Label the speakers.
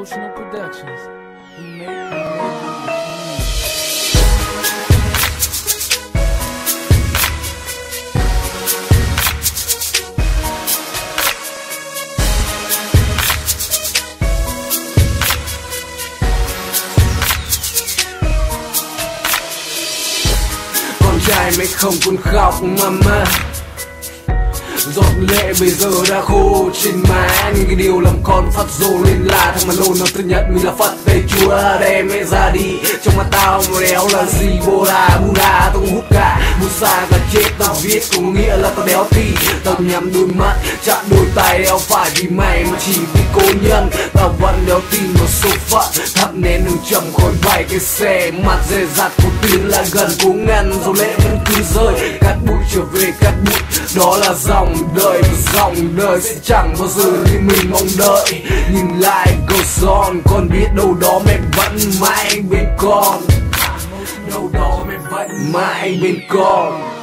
Speaker 1: Emotional Productions. We make what you need.
Speaker 2: Con trai mày không còn khóc mama, giọt lệ bây giờ đã khô trên má. Nhưng cái điều làm con phát rồ lên là thằng mà lồn nó tự nhận mình là Phật về Chúa đem mẹ ra đi. Trong mắt tao mà đéo là gì Buddha tao không hút cả Musa và chết. Tao viết có nghĩa là tao đéo ti. Tao nhắm đôi mắt chạm đôi tay đéo phải vì mày mà chỉ vì cô nhân. Tao vẫn đéo tin vào số phận, thắp nén đường trầm khói bay cái xe mặt dè dặt một tiếng là gần cố ngăn rồi lệ vẫn cứ rơi. Cắt bụi trở về cắt bụi, đó là dòng đời sẽ chẳng bao giờ như mình mong đợi. Nhưng lại goes on, con biết đâu đó mẹ vẫn mãi bên con, đâu đó mẹ vẫn mãi bên con.